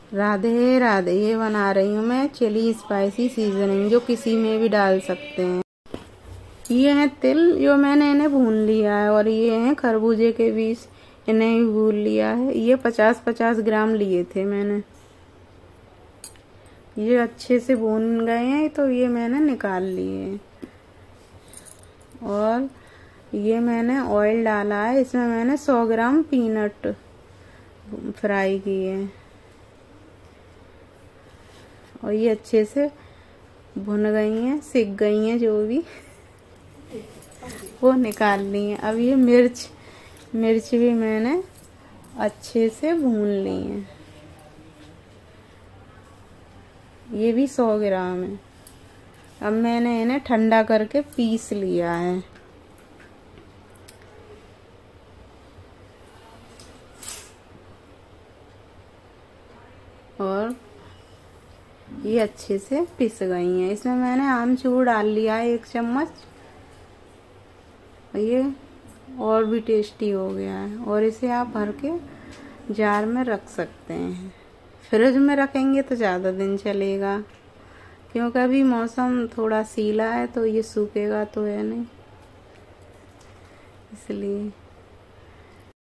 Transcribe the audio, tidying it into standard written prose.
राधे राधे। ये बना रही हूँ मैं चिली स्पाइसी सीजनिंग, जो किसी में भी डाल सकते हैं। ये है तिल, जो मैंने इन्हें भून लिया है, और ये हैं खरबूजे के बीज, इन्हें भी भून लिया है। ये 50-50 ग्राम लिए थे मैंने। ये अच्छे से भून गए हैं, तो ये मैंने निकाल लिए। और ये मैंने ऑयल डाला है, इसमें मैंने 100 ग्राम पीनट फ्राई किए, और ये अच्छे से भुन गई हैं, सिक गई हैं, जो भी वो निकाल ली है। अब ये मिर्च भी मैंने अच्छे से भून ली है, ये भी 100 ग्राम है। अब मैंने इन्हें ठंडा करके पीस लिया है। और ये अच्छे से पिस गई हैं। इसमें मैंने आमचूर डाल लिया है 1 चम्मच, ये और भी टेस्टी हो गया है। और इसे आप भर के जार में रख सकते हैं। फ्रिज में रखेंगे तो ज़्यादा दिन चलेगा, क्योंकि अभी मौसम थोड़ा सीला है, तो ये सूखेगा तो है नहीं, इसलिए।